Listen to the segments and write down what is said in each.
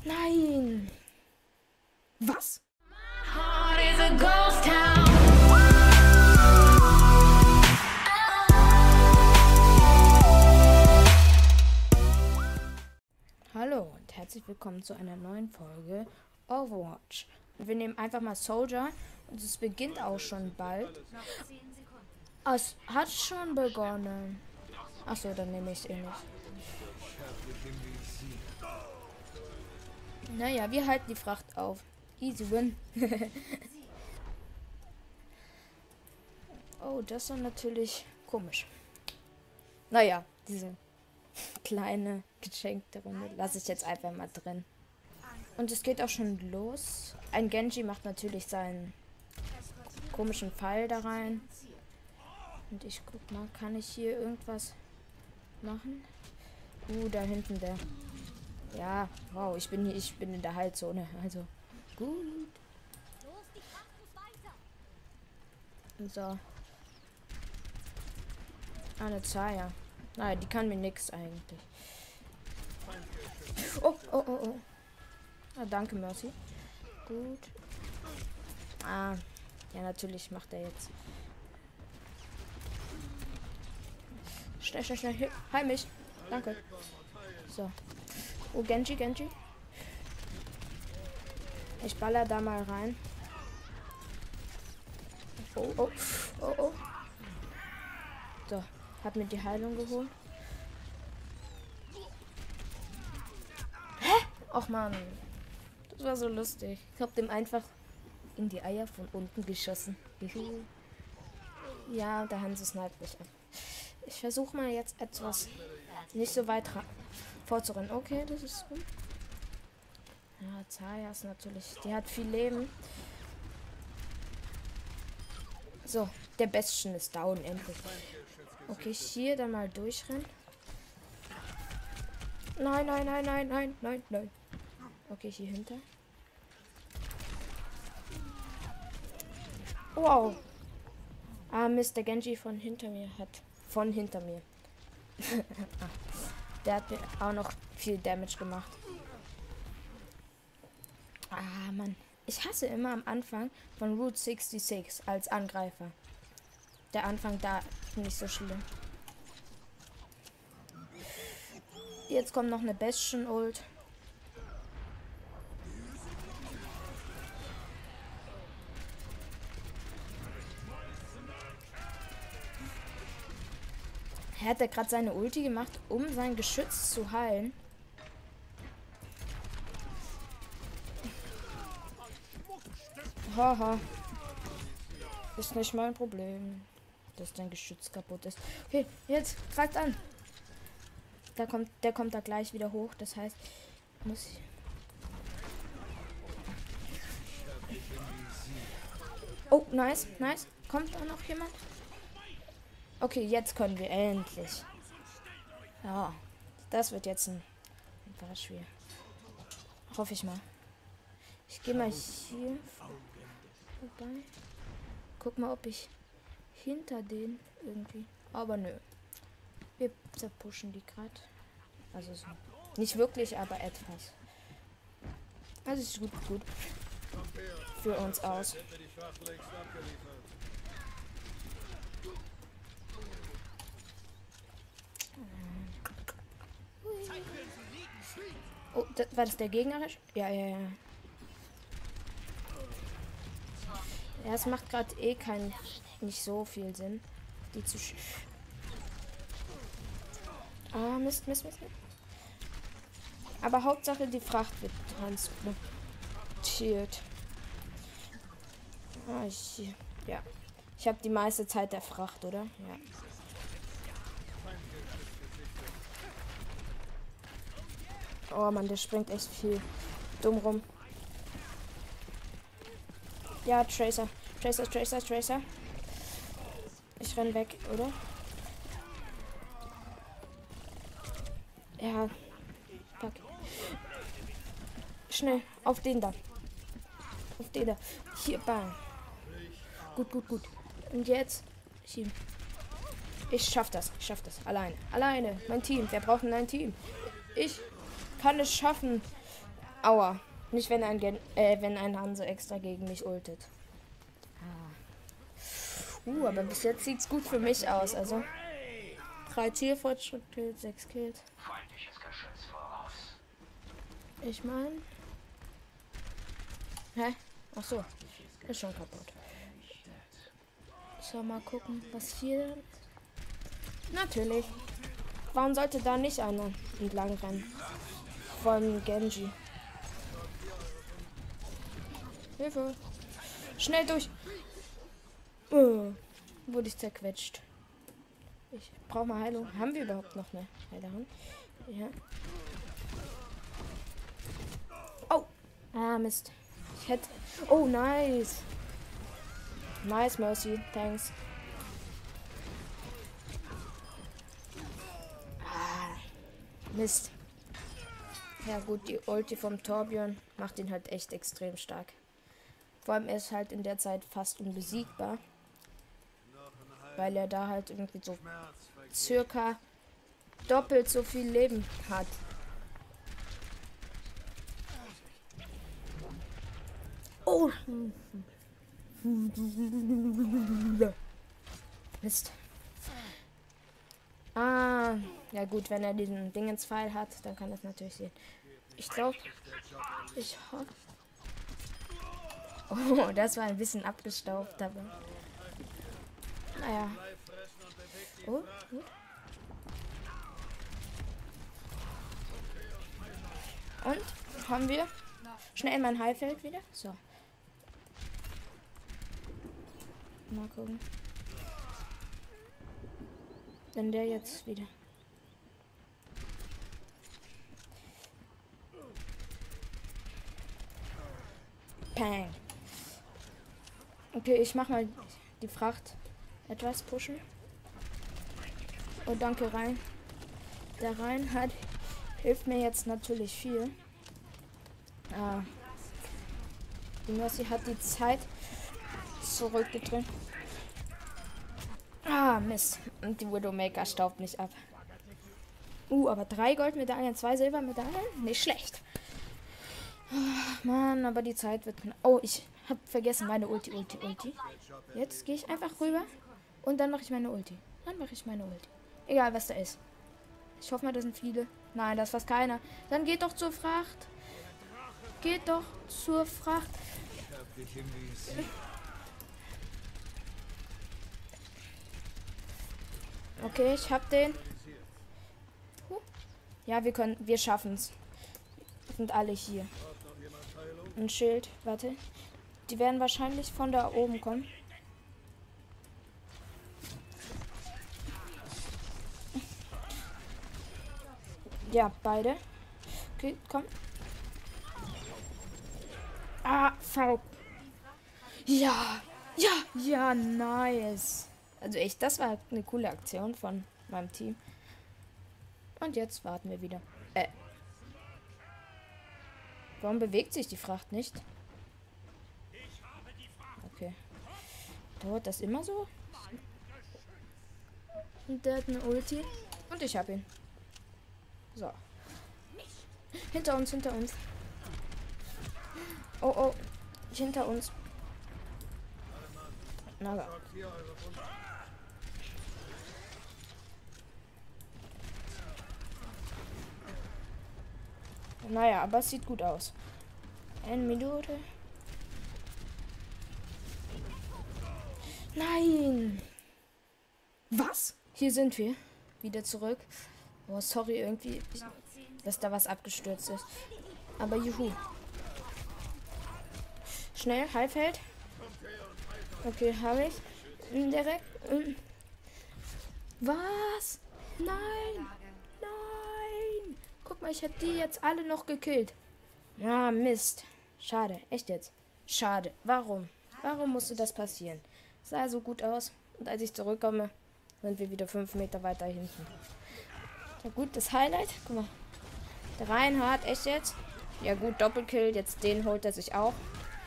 Nein! Was? Heart is a ghost town. Hallo und herzlich willkommen zu einer neuen Folge Overwatch. Wir nehmen einfach mal Soldier und es beginnt auch schon bald. Es hat schon begonnen. Achso, dann nehme ich es eh nicht. Naja, wir halten die Fracht auf. Easy win. Oh, das war natürlich komisch. Naja, diese kleine geschenkte Runde lasse ich jetzt einfach mal drin. Und es geht auch schon los. Ein Genji macht natürlich seinen komischen Pfeil da rein. Und ich guck mal, kann ich hier irgendwas machen? Da hinten der. Ja, wow, ich bin in der Heilzone, also gut. So. Eine Zaya. Nein, die kann mir nix eigentlich. Oh. Ah, danke, Mercy. Gut. Ah, ja, natürlich macht er jetzt. Schnell. Heil mich. Danke. So. Oh, Genji. Ich baller da mal rein. Oh. So, hab mir die Heilung geholt. Hä? Och man. Das war so lustig. Ich hab dem einfach in die Eier von unten geschossen. Ja, der Hanse sniped mich an. Ich versuche mal jetzt etwas nicht so weit vorzurennen. Okay, das ist gut. Ja, Zaya ist natürlich. Die hat viel Leben. So, der Bestien ist down, endlich. Okay, hier dann mal durchrennen. Nein. Okay, hier hinter. Wow. Ah, Mist, der Genji von hinter mir. Der hat mir auch noch viel Damage gemacht. Ah, Mann. Ich hasse immer am Anfang von Route 66 als Angreifer. Der Anfang da nicht so schlimm. Jetzt kommt noch eine Bastion-Ult. Er hat ja gerade seine Ulti gemacht, um sein Geschütz zu heilen. Haha. Ist nicht mein Problem, dass dein Geschütz kaputt ist. Okay, jetzt greift an. Der kommt da gleich wieder hoch. Das heißt, muss ich. Oh, nice. Kommt da noch jemand? Okay, jetzt können wir endlich. Ja, das wird jetzt ein paar schwer. Hoffe ich mal. Ich gehe mal hier vorbei. Guck mal, ob ich hinter denen irgendwie. Aber nö. Wir zerpushen die gerade. Also so. Nicht wirklich, aber etwas. Also ist gut. Für uns aus. Oh, war das der gegnerisch? Ja. Ja, es macht gerade nicht so viel Sinn, die zu Mist. Aber Hauptsache die Fracht wird transportiert. Ich habe die meiste Zeit der Fracht, oder? Ja. Oh Mann, der springt echt viel dumm rum. Ja, Tracer. Ich renn weg, oder? Ja. Pack. Schnell, auf den da. Hier, bang. Gut. Und jetzt. Hier. Ich schaff das. Alleine. Mein Team. Wir brauchen ein Team. Ich kann es schaffen. Aua. Nicht, wenn wenn ein Hanse extra gegen mich ultet. Aber bis jetzt sieht's gut für mich aus. Also 3 Zielfortschritte, 6 Kills. Ich meine... Hä? Ach so. Ist schon kaputt. So, mal gucken, was hier... Natürlich. Warum sollte da nicht einer entlang rennen? Von Genji. Hilfe. Schnell durch. Wurde ich zerquetscht. Ich brauche mal Heilung. Haben wir überhaupt noch eine Heilerin? Ja. Oh. Ah, Mist. Ich hätte... Oh, nice. Nice, Mercy. Thanks. Ah, Mist. Ja gut, die Ulti vom Torbjörn macht ihn halt echt extrem stark. Vor allem er ist halt in der Zeit fast unbesiegbar. Weil er da halt irgendwie so circa doppelt so viel Leben hat. Oh! Mist. Ah, ja gut, wenn er diesen Dingenspfeil hat, dann kann das natürlich sehen. Ich glaube, ich hoffe... Oh, das war ein bisschen abgestaubt, aber... Naja. Oh, gut. Und? Haben wir? Schnell mein Heilfeld wieder. So. Mal gucken. Wenn der jetzt wieder... Pang. Okay, ich mach mal die Fracht etwas pushen. Oh, danke rein. Der Reinhard hilft mir jetzt natürlich viel. Ah. Die Mercy hat die Zeit zurückgedrückt. Ah, Mist. Und die Widowmaker staubt nicht ab. Aber 3 Goldmedaillen, 2 Silbermedaillen? Nicht schlecht. Mann, aber die Zeit wird... Oh, ich habe vergessen meine Ulti. Jetzt gehe ich einfach rüber und dann mache ich meine Ulti. Egal, was da ist. Ich hoffe mal, das sind viele. Nein, das ist fast keiner. Dann geht doch zur Fracht. Okay, ich hab den. Ja, wir schaffen's. Sind alle hier. Ein Schild, warte. Die werden wahrscheinlich von da oben kommen. Ja, beide. Okay, komm. Ah, V. Ja, nice. Also echt, das war eine coole Aktion von meinem Team. Und jetzt warten wir wieder. Warum bewegt sich die Fracht nicht? Okay. Dauert das immer so? Und der hat eine Ulti. Und ich hab ihn. So. Hinter uns. Oh. Hinter uns. Na. Naja, aber es sieht gut aus. 1 Minute. Nein! Was? Hier sind wir. Wieder zurück. Oh, sorry, irgendwie, dass da was abgestürzt ist. Aber juhu. Schnell, Heilfeld. Okay, habe ich. Direkt. Was? Nein! Guck mal, ich hätte die jetzt alle noch gekillt. Ja, Mist. Schade. Echt jetzt. Schade. Warum? Warum musste das passieren? Sah so gut aus. Und als ich zurückkomme, sind wir wieder 5 Meter weiter hinten. Ja gut, das Highlight. Guck mal. Der Reinhard, echt jetzt? Ja gut, Doppelkill. Jetzt den holt er sich auch.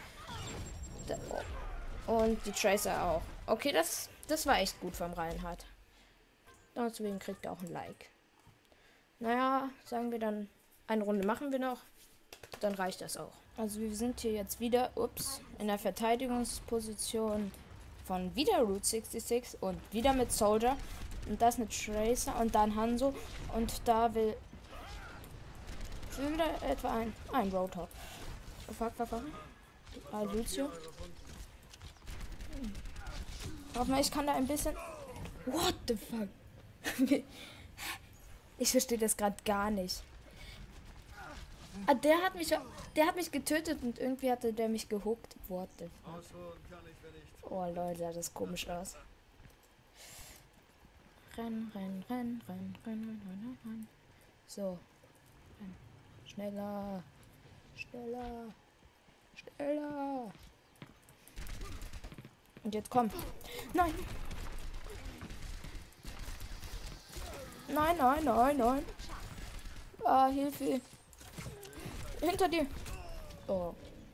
Und die Tracer auch. Okay, das war echt gut vom Reinhard. Deswegen kriegt er auch ein Like. Naja, sagen wir dann, eine Runde machen wir noch. dann reicht das auch. Also wir sind hier jetzt wieder, in der Verteidigungsposition von wieder Route 66 und wieder mit Soldier. Und das mit Tracer und dann Hanzo. Und da will wieder etwa ein Roadhog. Oh, fuck. Lucio. Warte mal, ich kann da ein bisschen... What the fuck? Ich verstehe das gerade gar nicht. Ah, der hat mich getötet und irgendwie hatte der mich gehuckt. What the fuck? Oh Leute, sah das komisch aus. Renn. So. Schneller. Und jetzt komm. Nein. Ah, Hilfe. Hinter dir. Oh.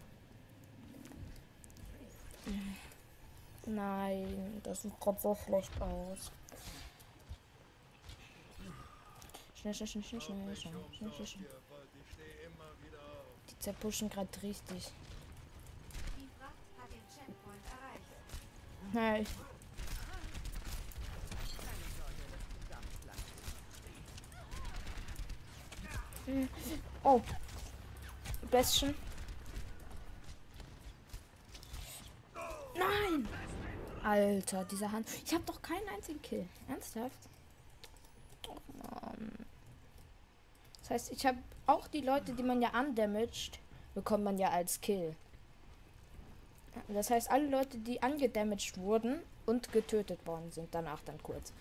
Nein, das sieht gerade so schlecht aus. Schnell. Die zerpushen gerade richtig. Nein. Oh. Bestien. Nein! Alter, dieser Hand. Ich habe doch keinen einzigen Kill. Ernsthaft? Oh Mann. Das heißt, ich habe auch die Leute, die man ja undamaged, bekommt man ja als Kill. Das heißt, alle Leute, die angedamaged wurden und getötet worden sind, danach dann kurz.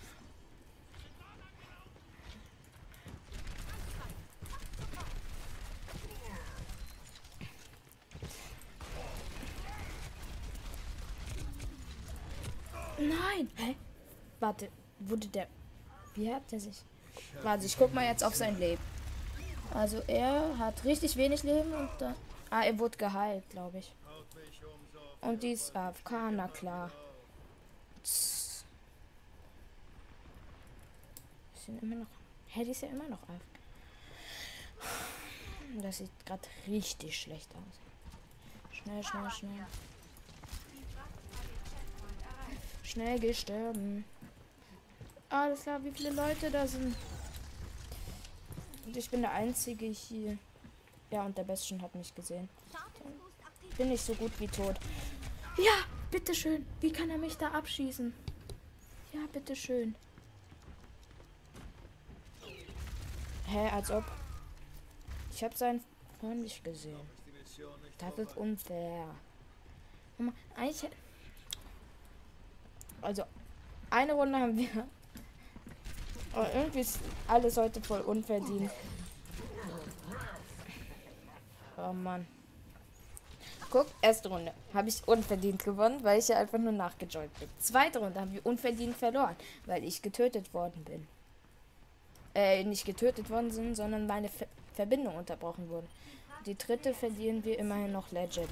Nein! Hä? Warte, wurde der... Wie hat der sich... Warte, ich guck mal jetzt auf sein Leben. Also er hat richtig wenig Leben und dann... Ah, er wurde geheilt, glaube ich. Und die ist AFK, na klar. Die sind immer noch... Hä, die ist ja immer noch AFK. Das sieht gerade richtig schlecht aus. Schnell. Schnell gestorben. Alles klar, wie viele Leute da sind. Und ich bin der Einzige hier. Ja, und der Bestien hat mich gesehen. Bin ich so gut wie tot. Ja, bitteschön. Wie kann er mich da abschießen? Ja, bitteschön. Hä, als ob. Ich habe seinen Freund nicht gesehen. Das ist unfair. Eigentlich... Also, eine Runde haben wir. Aber irgendwie ist alles heute voll unverdient. Oh Mann. Guck, erste Runde habe ich unverdient gewonnen, weil ich ja einfach nur nachgejoint bin. Zweite Runde haben wir unverdient verloren, weil ich getötet worden bin. Nicht getötet worden sind, sondern meine Verbindung unterbrochen wurde. Die dritte verlieren wir immerhin noch legit.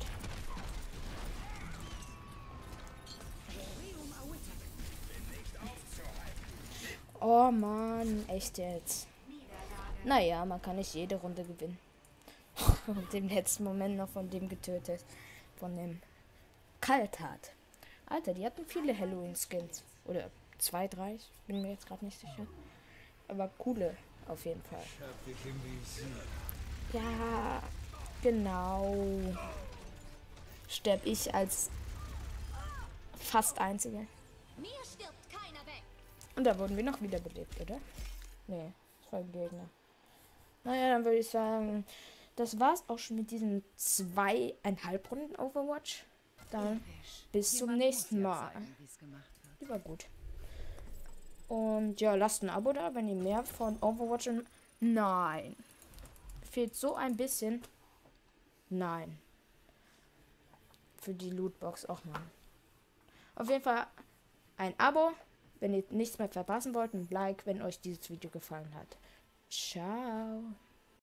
Oh Mann, echt jetzt. Naja, man kann nicht jede Runde gewinnen. Und im letzten Moment noch von dem getötet. Von dem Kaltart. Alter, die hatten viele Halloween-Skins. Oder 2, 3, ich bin mir jetzt gerade nicht sicher. Aber coole auf jeden Fall. Ja, genau. Sterb ich als fast Einzige. Mir stirbt keiner weg. Und da wurden wir noch wiederbelebt, oder? Nee, das war ein Gegner. Naja, dann würde ich sagen, das war's auch schon mit diesen 2,5 Runden Overwatch. Dann bis zum nächsten Mal. Die war gut. Und ja, lasst ein Abo da, wenn ihr mehr von Overwatch und... Nein. Fehlt so ein bisschen. Nein. Für die Lootbox auch mal. Auf jeden Fall ein Abo, wenn ihr nichts mehr verpassen wollt. Ein Like, wenn euch dieses Video gefallen hat. Ciao.